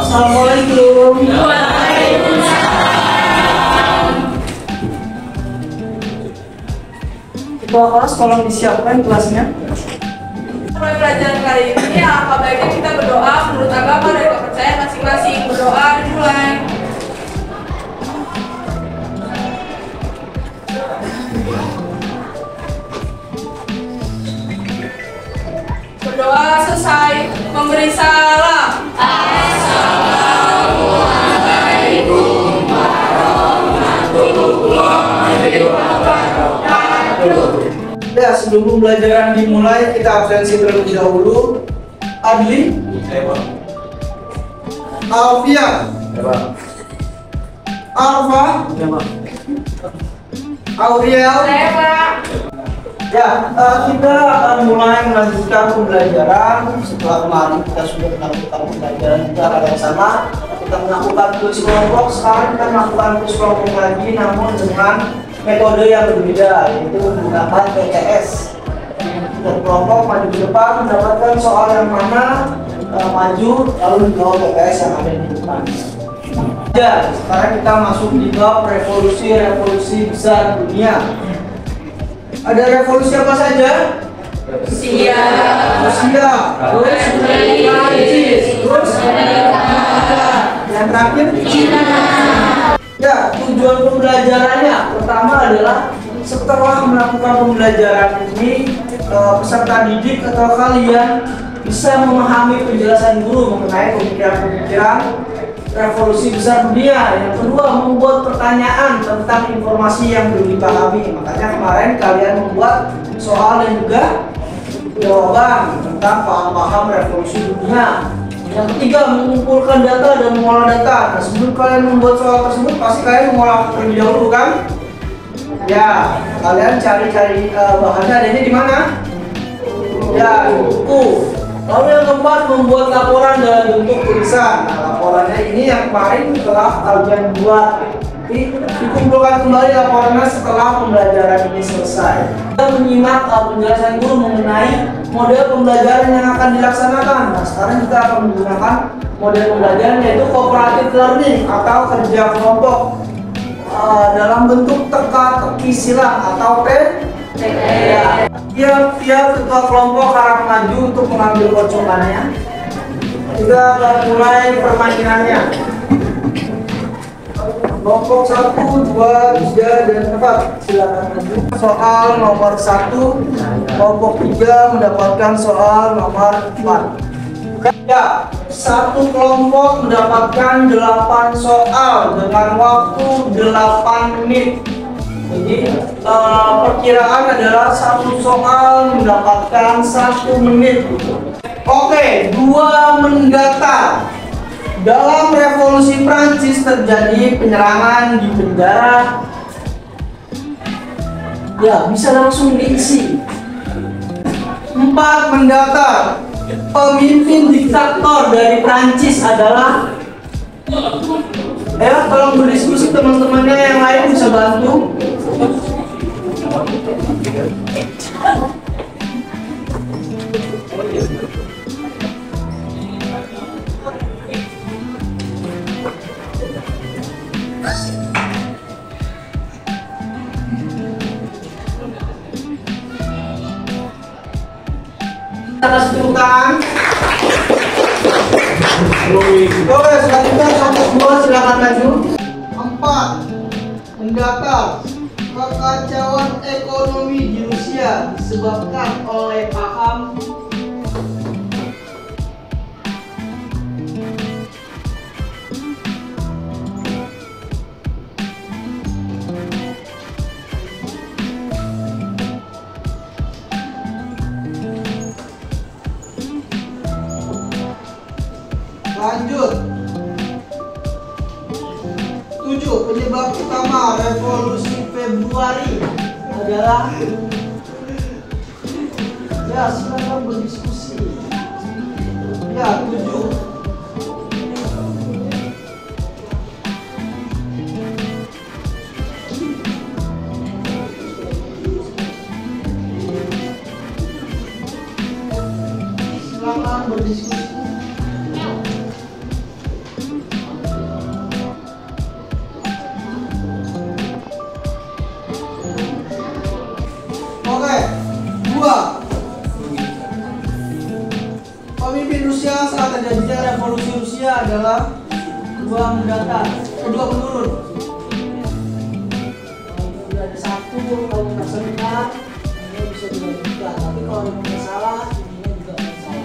Assalamualaikum. Ketua kelas tolong disiapkan kelasnya. Mulai pelajaran kali ini, apa baiknya kita berdoa menurut agama dan kepercayaan masing-masing. Berdoa dimulai. Berdoa selesai, memberi salam. Assalamualaikum warahmatullahi wabarakatuh. Ya, sebelum pembelajaran dimulai, kita absensi terlebih dahulu. Adli, Alfia, Arfa, Auriel. Ya, kita akan mulai melanjutkan pembelajaran. Setelah kemarin kita sudah melakukan pembelajaran kita pada sama, kita melakukan tulis kelompok. Sekarang kita melakukan tulis kelompok lagi, namun dengan metode yang berbeda, yaitu menggunakan PTS. Kita kelompok maju ke depan, mendapatkan soal yang mana maju, lalu dijawab PTS yang ada di depan. Ya, sekarang kita masuk di bab revolusi besar dunia. Ada revolusi apa saja? Rusia, terus Prancis, terus yang terakhir Cina. Ya, tujuan pembelajarannya pertama adalah setelah melakukan pembelajaran ini, peserta didik atau kalian bisa memahami penjelasan guru mengenai pemikiran-pemikiran revolusi besar dunia. Yang kedua, membuat pertanyaan tentang informasi yang belum dipahami. Makanya kemarin kalian membuat soal dan juga jawaban tentang paham-paham revolusi dunia. Yang ketiga, mengumpulkan data dan mengolah data. Nah, sebelum kalian membuat soal tersebut, pasti kalian mengolah terlebih dahulu, kan? Ya, kalian cari-cari bahannya. Adanya di mana? Ya, di buku. Lalu yang keempat, membuat laporan dalam bentuk tulisan. Nah, laporannya ini yang kemarin telah kalian buat. Dikumpulkan kembali laporannya setelah pembelajaran ini selesai. Kita menyimak penjelasan guru mengenai model pembelajaran yang akan dilaksanakan. Nah, sekarang kita akan menggunakan model pembelajaran yaitu cooperative learning atau kerja kelompok dalam bentuk teka-teki silang atau Tiap ketua kelompok harap maju untuk mengambil kocokannya. Kita akan mulai permainannya. Kelompok 1, 2, 3, dan 4 silakan maju. Soal nomor 1, kelompok 3 mendapatkan soal nomor 4. Ya, satu kelompok mendapatkan 8 soal dengan waktu 8 menit. Jadi perkiraan adalah satu soal mendapatkan 1 menit. Oke, 2 mendatar. Dalam revolusi Prancis terjadi penyerangan di penjara. Ya, bisa langsung diisi. 4 mendatar. Pemimpin diktator dari Prancis adalah. Ya, tolong berdiskusi teman-temannya yang lain bisa bantu. Kita kasih tepuk tangan. Oke, selanjutnya kelompok 2 silakan maju. 4 mendatar. Kekacauan ekonomi di Rusia disebabkan oleh paham lanjut. 7. Penyebab utama revolusi Februari adalah. Ya, silakan berdiskusi. Ya, 7. Silakan berdiskusi. Rusia saat terjadinya revolusi Rusia adalah dua menurun. Kalau ada satu, kalau merasa benar, ini bisa dilanjutkan. Tapi kalau yang salah, ini juga salah.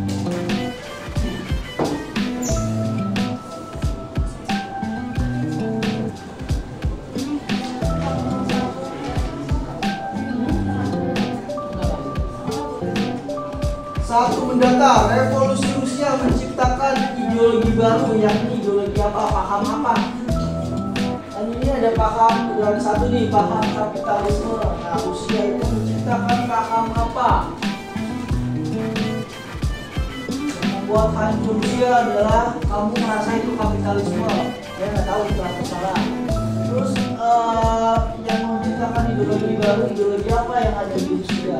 Satu mendata, revolusi Rusia menciptakan ideologi baru, yakni ideologi apa? Paham apa? Dan ini ada paham, ada satu nih, paham kapitalisme. Nah, Rusia itu menciptakan paham apa? Yang membuat hancur Rusia adalah kamu merasa itu kapitalisme. Dia nggak tahu itu apa salah. Terus yang menciptakan ideologi baru, ideologi apa yang ada di Rusia?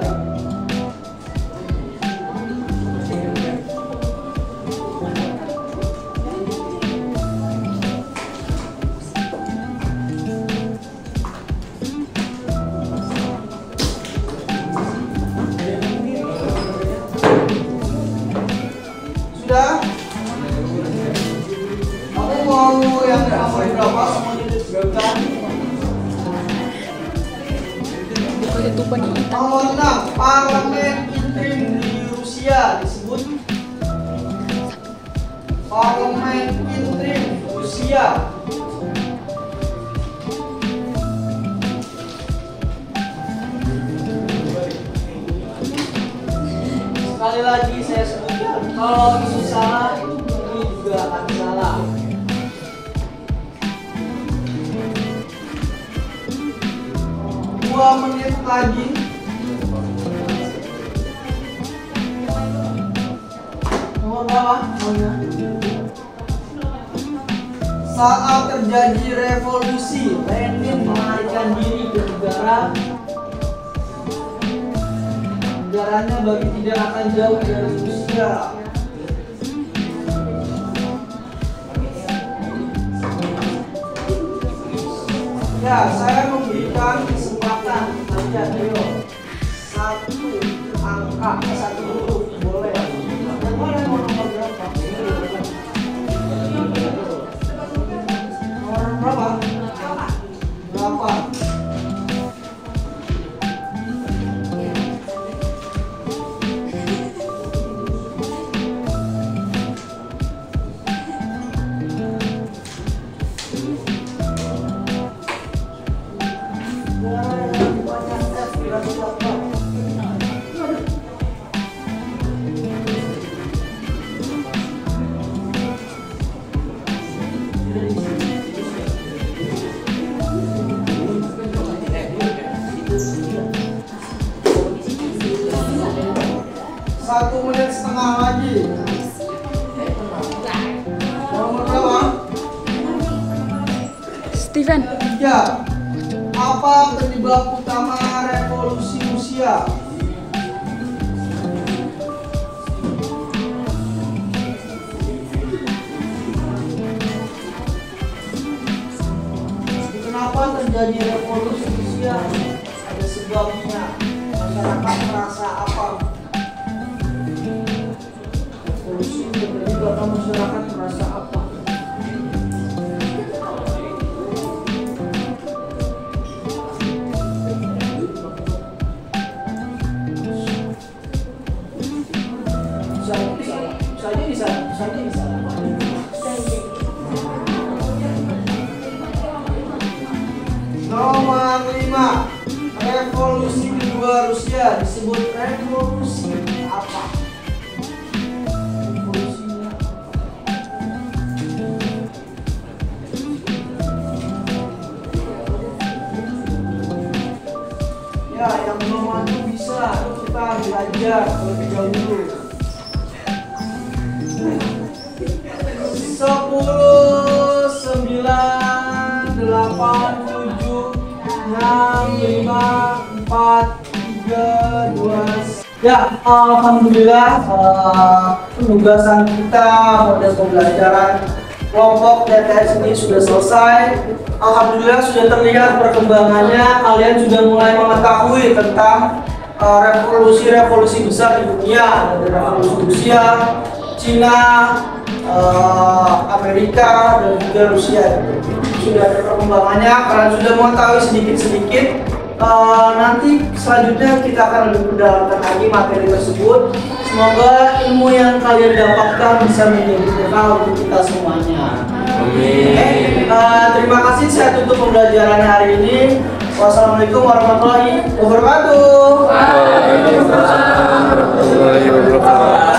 Sudah? Aku mau yang nomor berapa? Semuanya disebutkan. Nomor 6, parlemen interim di Rusia disebut parlemen interim Rusia. Sekali lagi saya sebutkan, kalau itu salah, ini juga akan salah. Dua menit lagi. Nomor berapa? Saat terjadi revolusi, Lenin melarikan diri ke negaranya bagi tidak akan jauh dari Rusia. Ya, saya memberikan kesempatan kalian, ayo satu angka, satu huruf boleh. Yang mana mau nomor berapa? Nomor berapa? Berapa? Satu menit setengah lagi. Nomor berapa? Steven. 3. Apa penyebab utama revolusi Rusia? Kenapa terjadi revolusi Rusia? Ada sebabnya. Masyarakat merasa apa? Revolusi terjadi karena masyarakat merasa apa? Bisa. Nomor 5, revolusi kedua Rusia disebut revolusi apa? Revolusinya apa? Ya, yang belum mampu bisa kita belajar lebih dahulu. 10, 9, 8, 7, 6, 5, 4, 3, 2, 1. Ya, alhamdulillah penugasan kita pada pembelajaran kelompok TTS ini sudah selesai. Alhamdulillah sudah terlihat perkembangannya. Kalian sudah mulai mengetahui tentang revolusi-revolusi besar di dunia, ada revolusi Rusia, Cina, Amerika, dan juga Rusia. Sudah ada perkembangannya, kalian sudah mengetahui sedikit-sedikit. Nanti selanjutnya kita akan lebih mendalami lagi materi tersebut. Semoga ilmu yang kalian dapatkan bisa menjadi bekal untuk kita semuanya. Amin. Terima kasih, saya tutup pembelajaran hari ini. Wassalamualaikum warahmatullahi wabarakatuh. Waalaikumsalam warahmatullahi wabarakatuh.